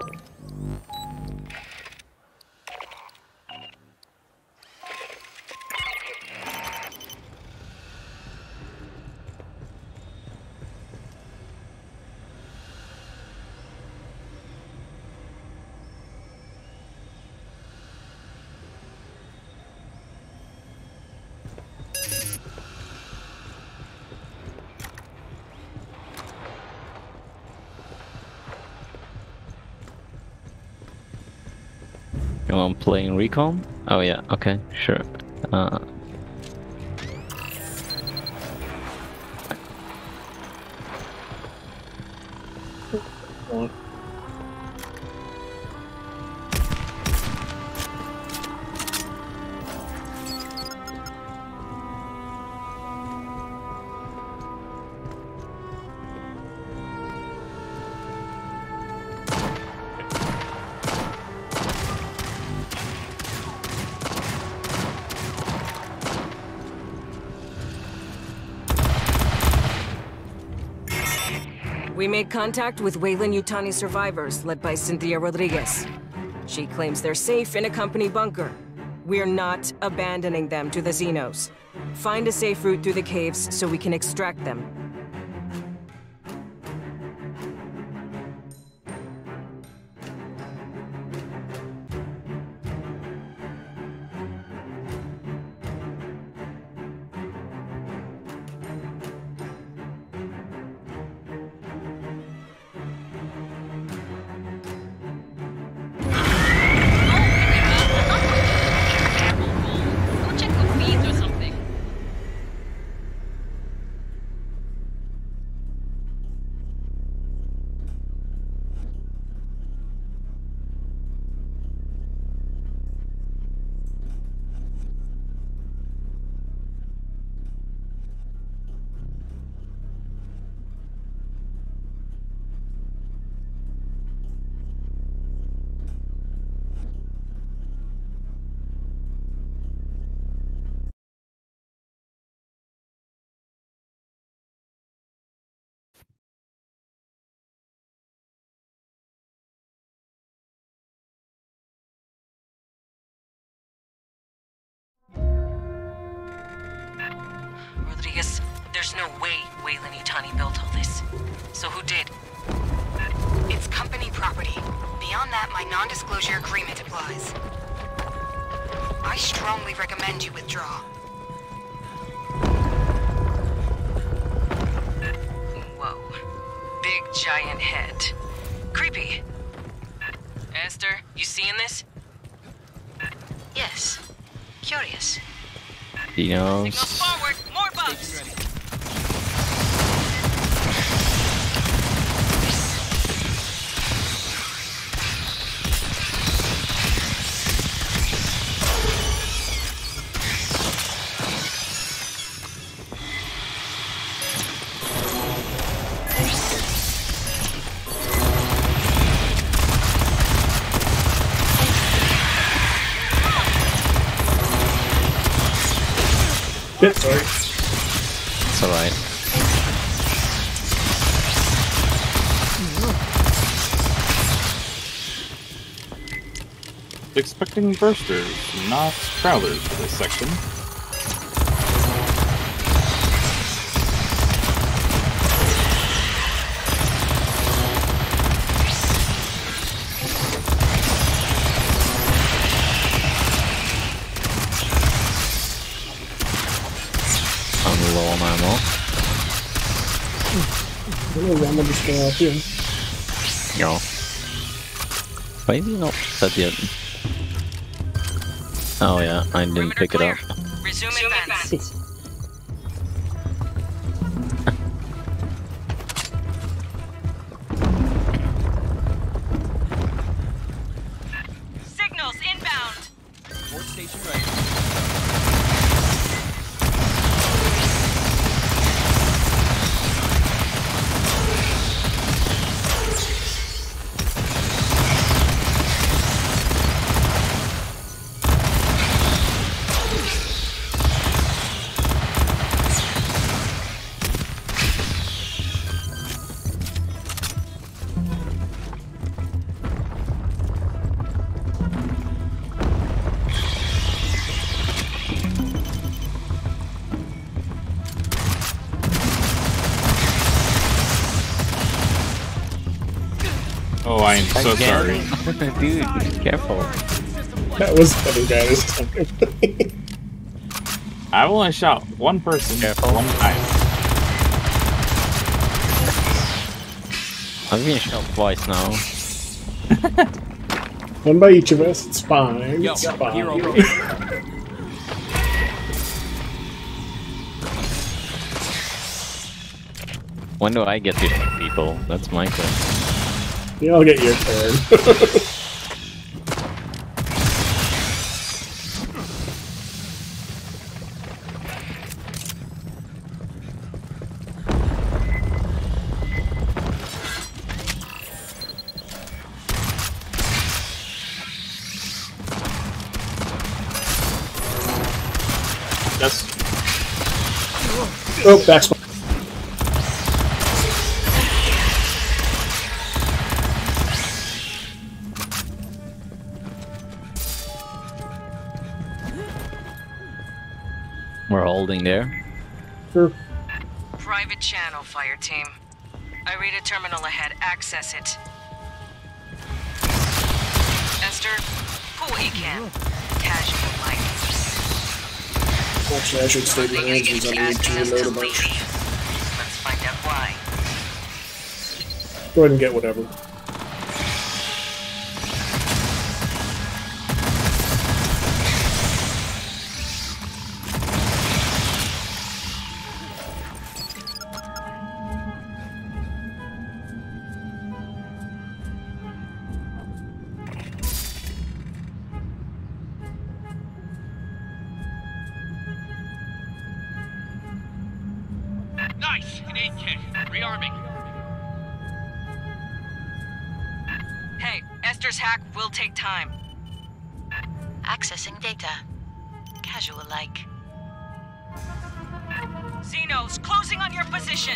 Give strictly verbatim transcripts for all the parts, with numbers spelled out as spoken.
You want playing recon? Oh yeah, okay, sure. Uh, We made contact with Weyland-Yutani survivors, led by Cynthia Rodriguez. She claims they're safe in a company bunker. We're not abandoning them to the Xenos. Find a safe route through the caves so we can extract them. Rodriguez, there's no way Weyland-Yutani built all this. So who did? It's company property. Beyond that, my non-disclosure agreement applies. I strongly recommend you withdraw. Whoa. Big giant head. Creepy. Esther, you seeing this? Yes. Curious. Dinos. Signals forward, more bugs! Yeah, sorry. It's alright. Expecting bursters, not prowlers for this section. I'm low on ammo. Hello, ammo destroyer out here. Yeah. Why is he not dead yet? Oh yeah, I didn't Perimeter pick it clear. up. Resume advance. Six. Signals inbound. Port station ready. Oh, I am so Again? sorry. Dude, careful. That was funny, guys. I've only shot one person Careful. one time. I've been shot twice now. One by each of us. It's fine. Yo, It's fine. here over here. When do I get to shoot people? That's my question. You all get your turn. That's Oh, backspawn. We're holding there. Sure. Private channel, fire team. I read a terminal ahead. Access it. Esther, pull what you can. Casual like. Actually, I should state my engines. I need to reload a bunch. Let's find out why. Go ahead and get whatever. Nice! An aid kit. Rearming. Hey, Esther's hack will take time. Accessing data. Casual-like. Xenos, closing on your position.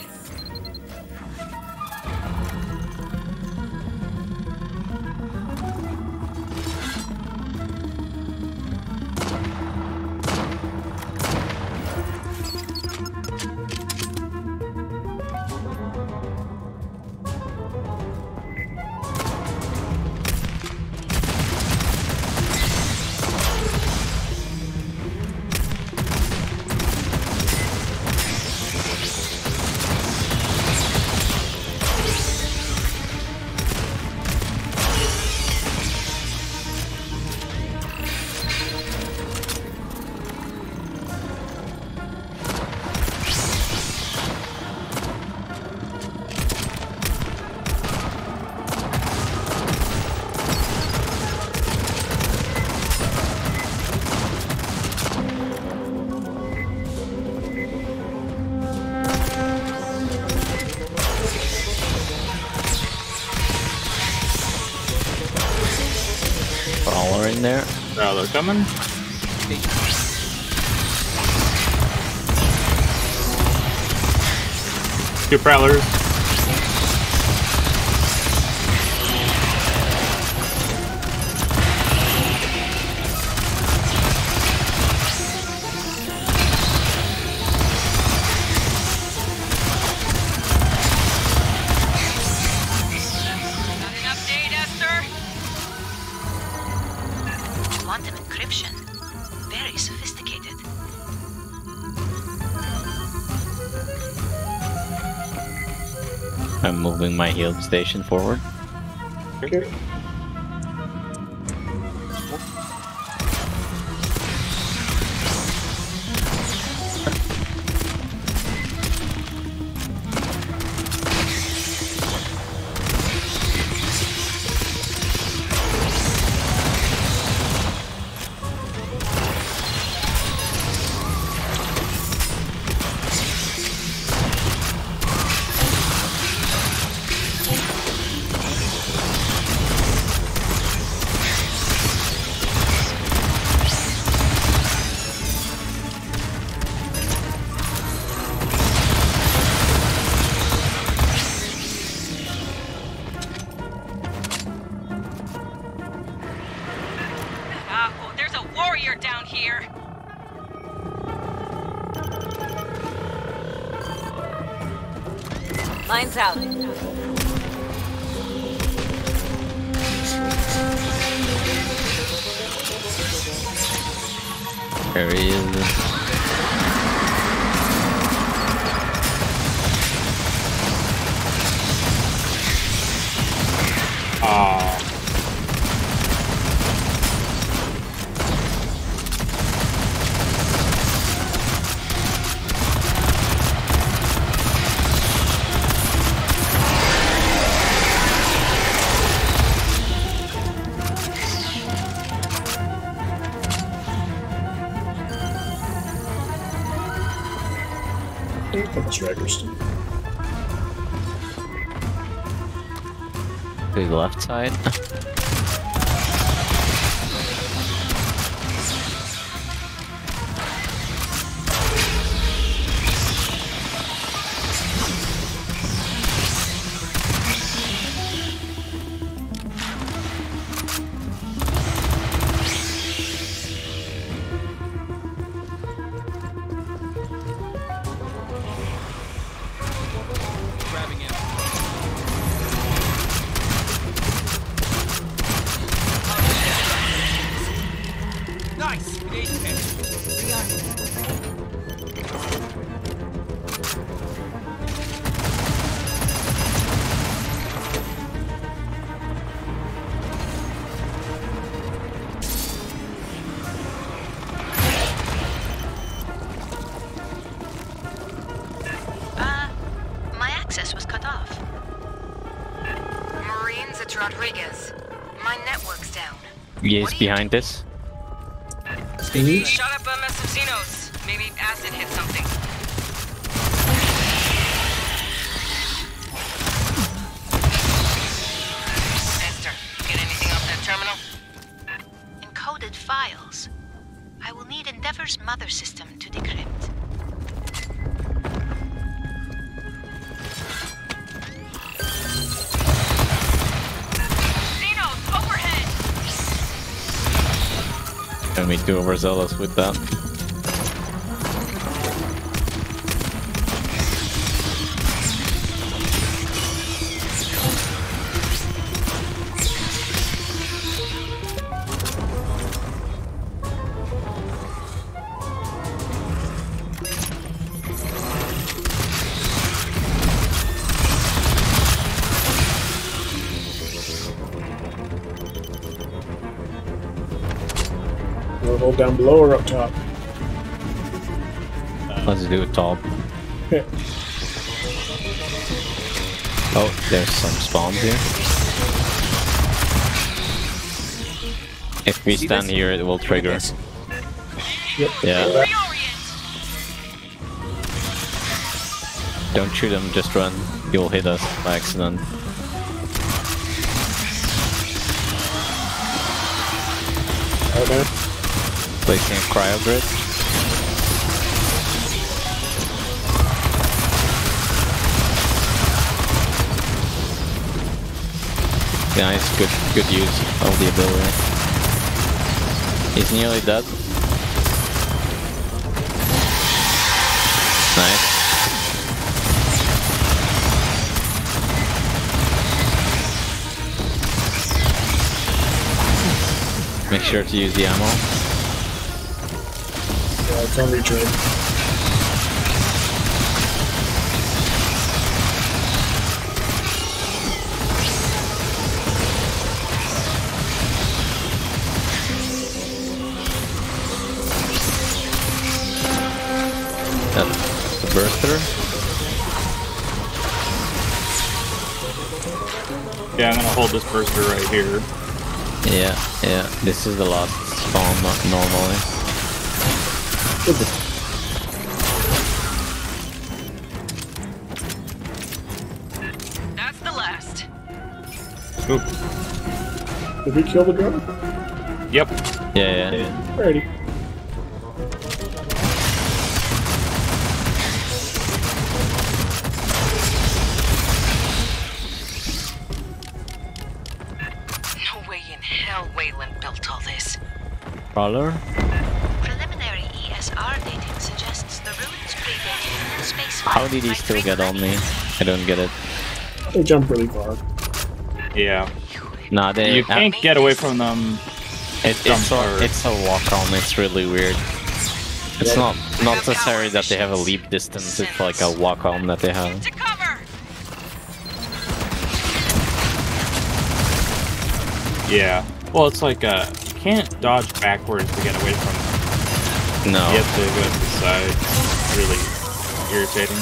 Prowler in there. oh, they're coming. Two prowlers. Got an update, Esther? Quantum encryption. Very sophisticated. I'm moving my healed station forward. Okay. Ah, oh, there's a warrior down here. Lines out. There he is. Ah. Couple strikers. To the left side. Nice! Engage hit. Uh, my access was cut off. Marines, it's Rodriguez. My network's down. He What is do you behind this. He shot up a mess of Xenos. Maybe acid hit something. Esther, get anything off that terminal? Encoded files. I will need Endeavor's mother system to decrypt. Xenos, overhead! Can we do overzealous with that? We'll hold down below or up top. Let's do it top. Oh, there's some spawns here. If we See stand this? here, it will trigger. Yep. Yeah. Reorient! Don't shoot him, just run. You'll hit us by accident. Right now. Placing a cryo grid. Nice, good good use of the ability. He's nearly dead. Nice. Make sure to use the ammo. Yeah, it's on retrain. That's the burster. Yeah, I'm gonna hold this burster right here. Yeah, yeah. This is the last spawn, not normally. That's the last. Oop. Did we kill the drone? Yep. Yeah, yeah. Alrighty. No way in hell Wayland built all this. Crawler? Preliminary E S R dating suggests the ruins predated space. How did he still get on me? I don't get it. They jump really far. Yeah. Nah, they. You can't get away from them. It, it's, from a, her. it's a walk on, it's really weird. It's not not necessary that they have a leap distance. It's like a walk home that they have. To cover! Yeah. Well, it's like uh, you can't dodge backwards to get away from them. No. You have to go to the side. It's really irritating.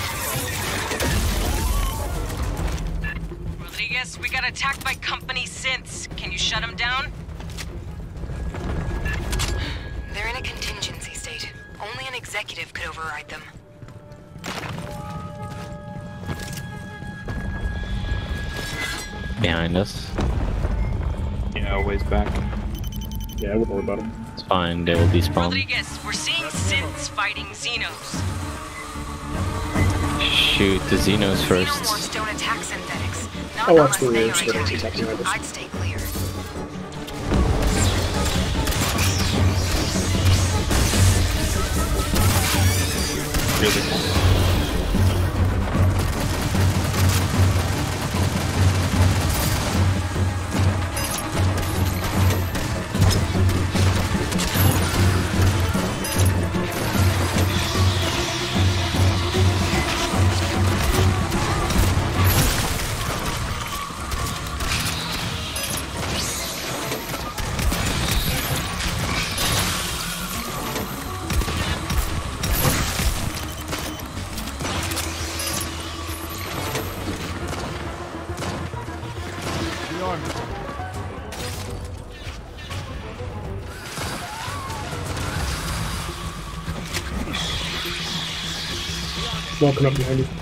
Rodriguez, we got attacked by company synths. Can you shut them down? They're in a contingency state. Only an executive could override them. Behind us. Yeah, ways back. Yeah, I wouldn't worry about him. It's fine. They will despawn. Rodriguez, we're seeing synths fighting Xenos. Shoot the Xenos first. Xenomorphs don't attack synthetics. Not Oh, unless absolutely, they it's are gonna attacking. attack the others. I'd stay clear. Really. Walking up behind you.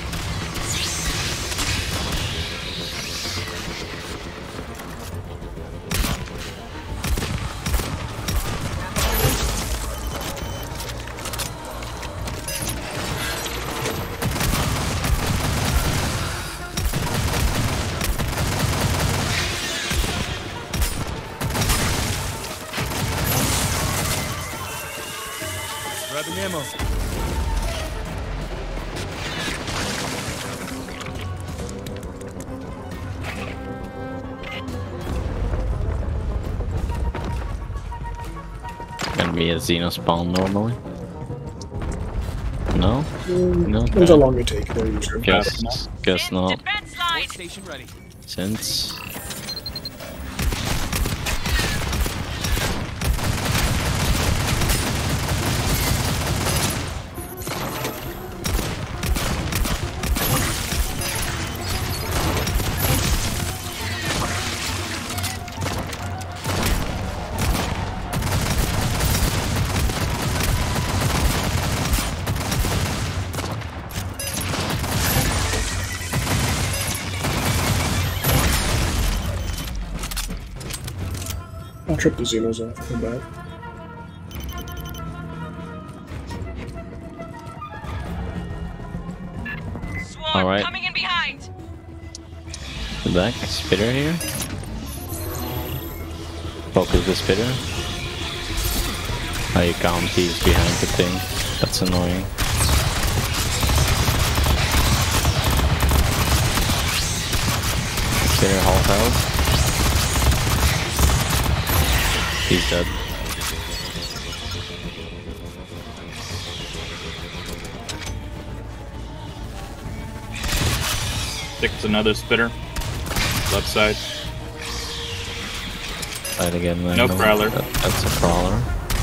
Grabbing ammo. Gonna be a Xeno spawn normally. No? Mm, No. Depends how long you take. There you go. Guess, guess not. Defense line! Station ready. Since I'll trip the Xenos off. Come back. Swarm All right. coming in behind! the back spitter here. Focus the spitter. Oh, you can't. He's behind the thing. That's annoying. Spitter half health. He's dead. Six another spitter. Left side. Fight again. No random. prowler. That, that's a crawler.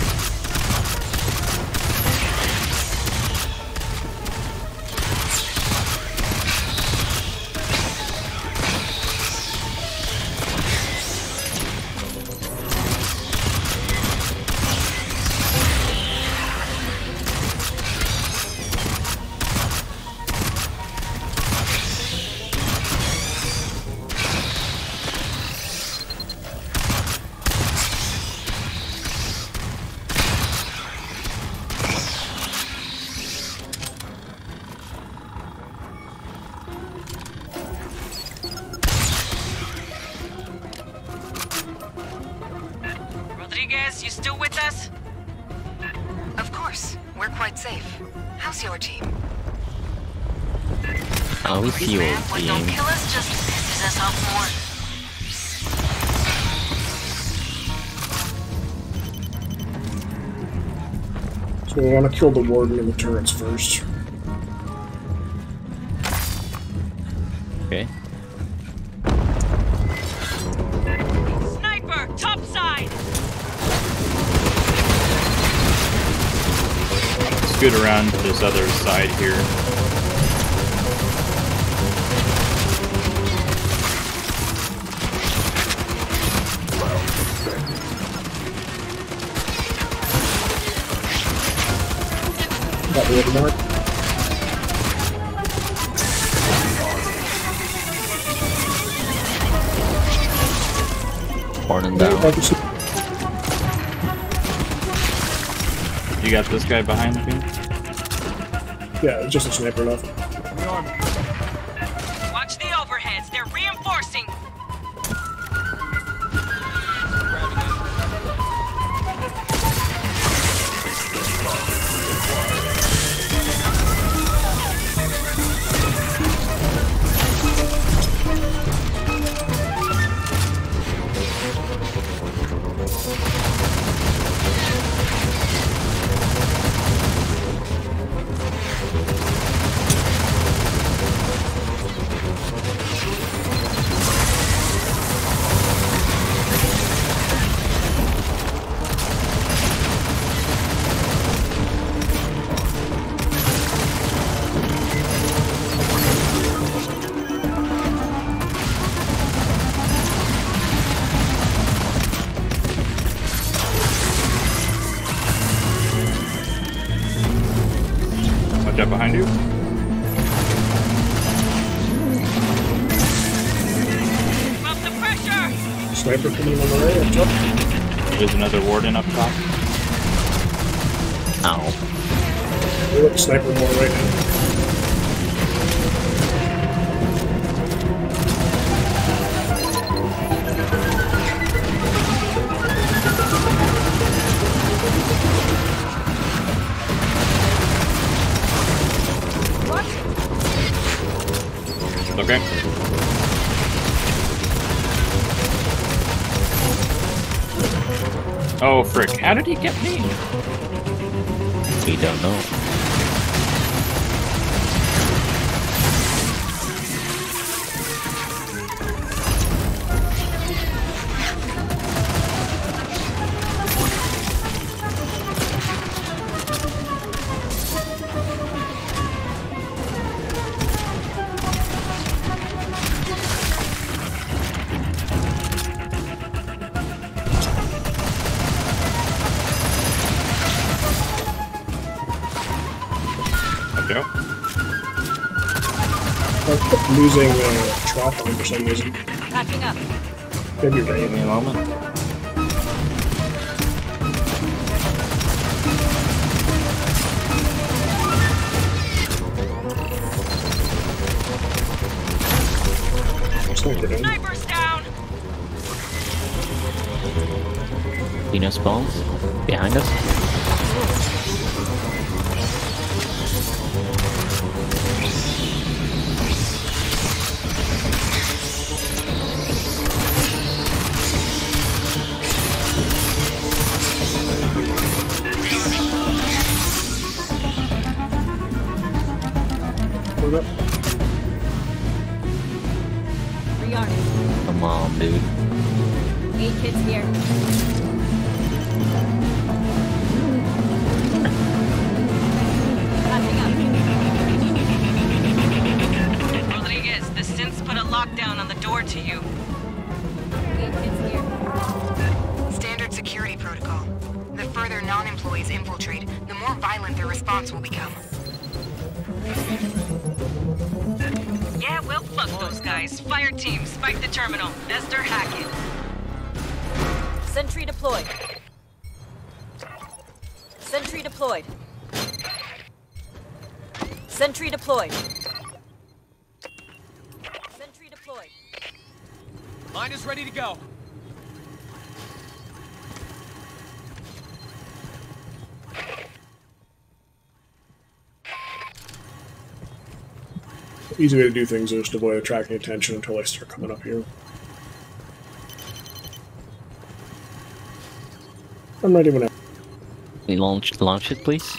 Rodriguez, you still with us? Of course. We're quite safe. How's your team? How is your What don't team? kill us just pisses us off more. So we want to kill the warden and the turrets first. Okay. Sniper, top side. Scoot around to this other side here. Got the other mark. Warning down. You got this guy behind me? Yeah, it's just a sniper left. Watch the overheads. They're reinforcing. Watch out behind you. Up the pressure. Sniper coming on the right, up top. There's another warden up top. Ow. We want the sniper more right now. Okay. Oh, frick. How did he get me? We don't know. Watch out. I kept losing uh, trap on for some reason. Packing up. Maybe Give rain. me a moment. Sniper down. Sniper's down. Venus spawns behind us. Hold up. Rearming. Come on, dude. Eight kids here. Packing up. Rodriguez, the synths put a lockdown on the door to you. Eight kids here. Standard security protocol. The further non-employees infiltrate, the more violent their response will become. Yeah, well, fuck those guys. Fire team, spike the terminal. Esther, hack it. Sentry deployed. Sentry deployed. Sentry deployed. Sentry deployed. Mine is ready to go. Easy way to do things is just avoid attracting attention until I start coming up here. I'm not even. We launch launch it, please.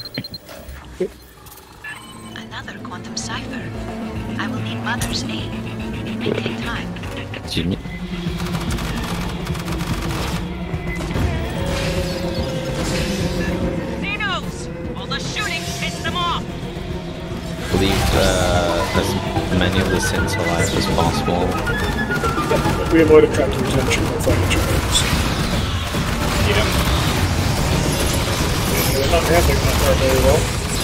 Another quantum cipher. I will need Mother's aid. It may take time. Jimmy. Xenos! All the shooting, piss them off! Leave uh, as many of the synths alive as possible. Yeah, we avoid attracting attention by fighting each other. Yeah. They're not handling that part very well.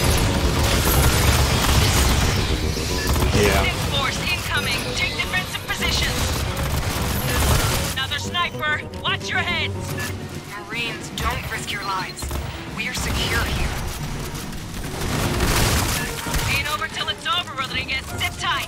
Yeah. Synth force incoming! Take defensive positions! Another sniper! Watch your heads! Marines, don't risk your lives. We're secure here. Ain't over till it's over, Rodriguez. Sit tight!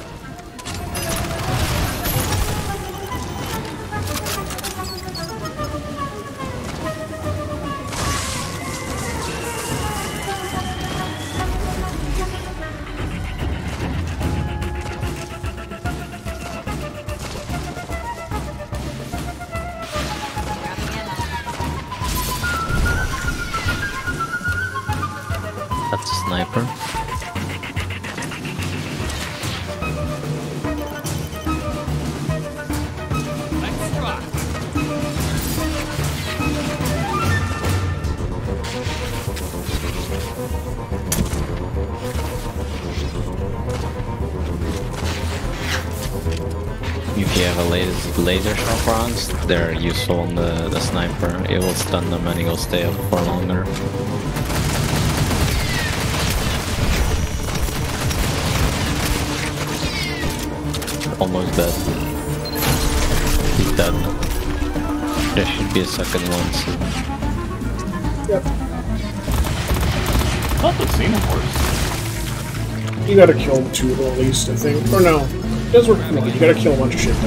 That's a sniper. Let's rock. If you have a laser, laser shock rounds, they're useful on the, the sniper. It will stun them and it will stay up for longer. Almost dead. He's dead. There should be a second one soon. Yep. I thought the Xenomorphs. You gotta kill two of them at least, I think. Or no. It does work. No, you gotta kill a bunch of shit though.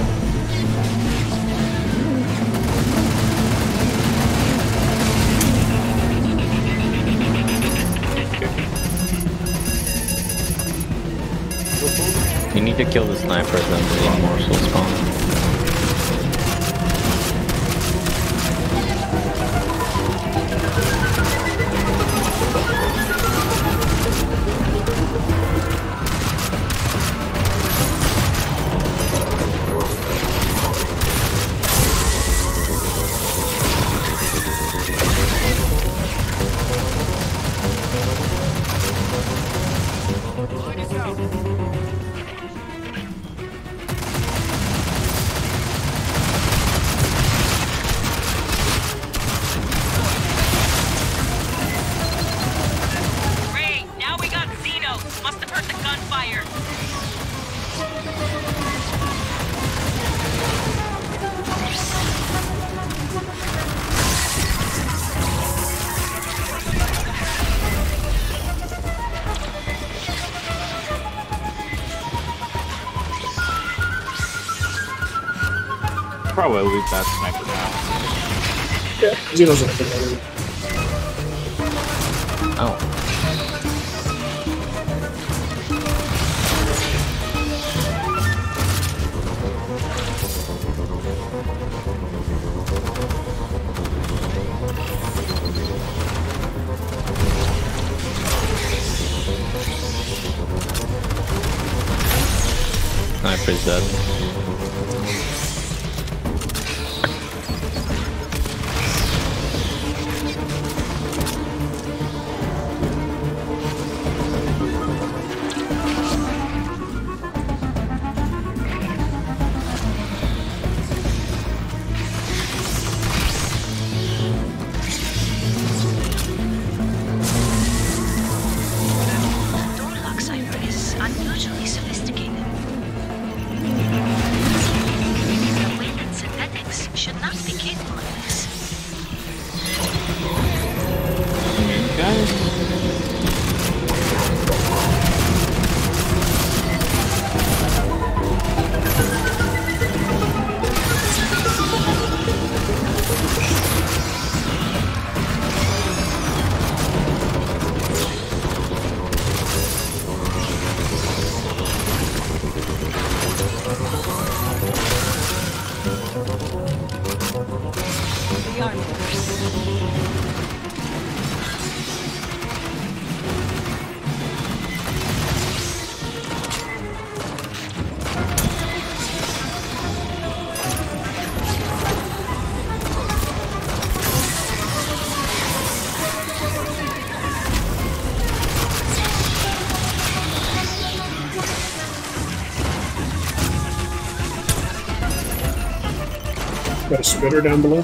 You need to kill the snipers and the Xenomorphs will spawn. Ray, now we got Xenos! Must have heard the gunfire! Probably leave that sniper now. Yeah, Xeno's up there. Oh. Sniper's dead. Door lock cipher is unusually sophisticated. The Wayland synthetics should not be capable of this. Guys. Got a spitter down below.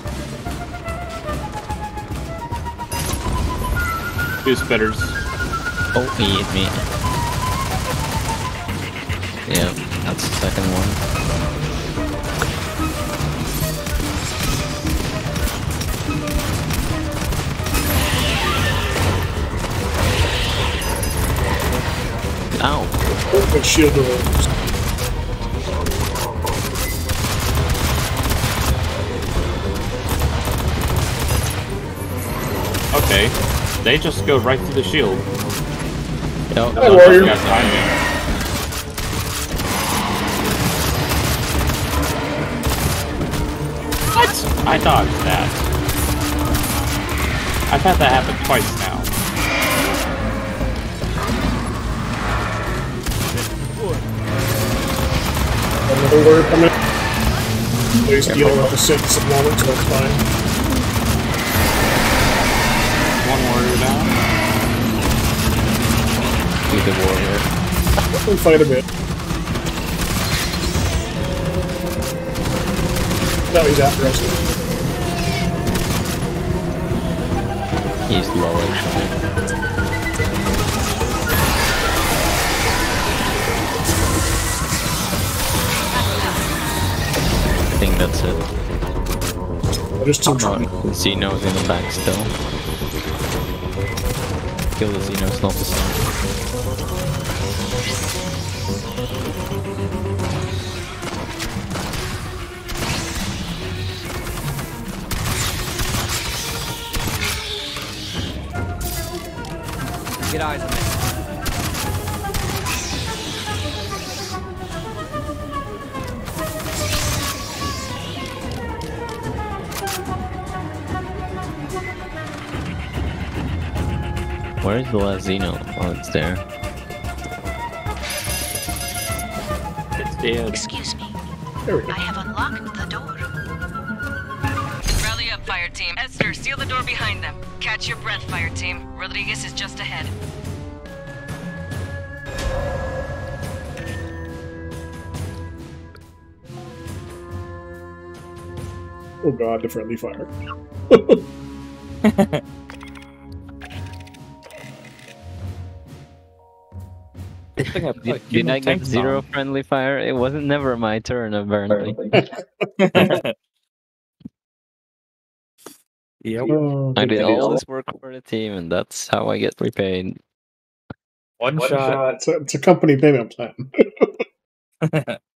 Two spitters. Oh, he hit me. Yeah, that's the second one. Ow! Oh, good shield rolls. Okay. They just go right through the shield. Yo, Hi, warrior. Got timing. What? I dodged that. I've had that happen twice now. Another warrior coming. Please deal with the six at the moment, so it's fine. One warrior down. be the warrior. We'll fight a bit. No, he's after us. He's low actually. I think that's it. There's two Oh, trying. Xeno's in the back still. Kill the Xenos, not the sun. Get eyes on it. Where's the last Xeno? Oh, it's there. It's dead. Excuse me. There we go. I have unlocked the door. Rally up, fire team. Esther, seal the door behind them. Catch your breath, fire team. Rodriguez is just ahead. Oh god, the friendly fire. Did, did I get zero friendly fire? It wasn't never my turn, apparently. Yep. Oh, I did good all deal. this work for the team, and that's how I get repaid. One, One shot. shot. It's a, it's a company payment plan.